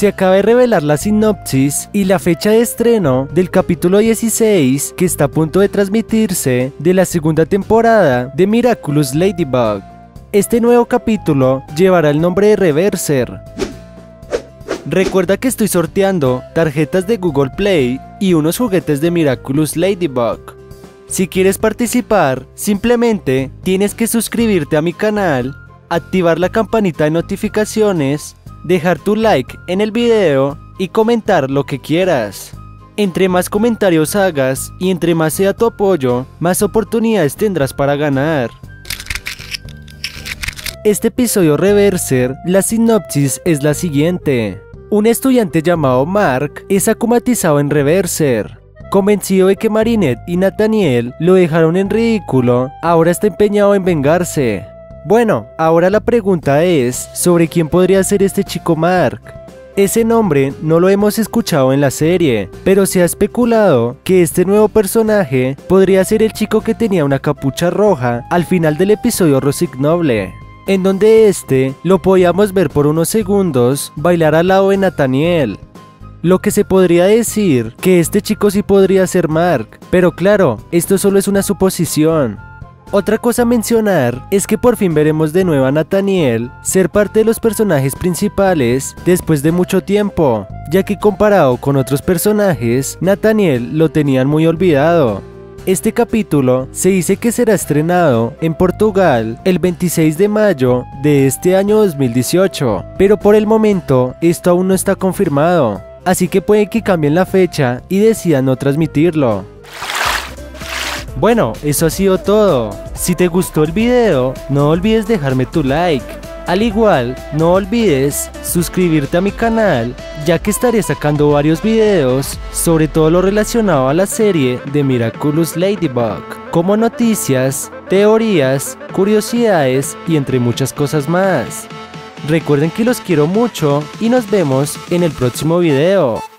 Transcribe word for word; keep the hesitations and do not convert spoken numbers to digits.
Se acaba de revelar la sinopsis y la fecha de estreno del capítulo dieciséis que está a punto de transmitirse de la segunda temporada de Miraculous Ladybug. Este nuevo capítulo llevará el nombre de Reverser. Recuerda que estoy sorteando tarjetas de Google Play y unos juguetes de Miraculous Ladybug. Si quieres participar, simplemente tienes que suscribirte a mi canal, activar la campanita de notificaciones, dejar tu like en el video y comentar lo que quieras. Entre más comentarios hagas y entre más sea tu apoyo, más oportunidades tendrás para ganar. Este episodio Reverser, la sinopsis es la siguiente. Un estudiante llamado Mark es acumatizado en Reverser. Convencido de que Marinette y Nathaniel lo dejaron en ridículo, ahora está empeñado en vengarse. Bueno, ahora la pregunta es sobre quién podría ser este chico Mark. Ese nombre no lo hemos escuchado en la serie, pero se ha especulado que este nuevo personaje podría ser el chico que tenía una capucha roja al final del episodio Rossignol, en donde este lo podíamos ver por unos segundos bailar al lado de Nathaniel. Lo que se podría decir que este chico sí podría ser Mark, pero claro, esto solo es una suposición. Otra cosa a mencionar es que por fin veremos de nuevo a Nathaniel ser parte de los personajes principales después de mucho tiempo, ya que comparado con otros personajes, Nathaniel lo tenían muy olvidado. Este capítulo se dice que será estrenado en Portugal el veintiséis de mayo de este año dos mil dieciocho, pero por el momento esto aún no está confirmado, así que puede que cambien la fecha y decidan no transmitirlo. Bueno, eso ha sido todo. Si te gustó el video, no olvides dejarme tu like. Al igual, no olvides suscribirte a mi canal, ya que estaré sacando varios videos sobre todo lo relacionado a la serie de Miraculous Ladybug, como noticias, teorías, curiosidades y entre muchas cosas más. Recuerden que los quiero mucho y nos vemos en el próximo video.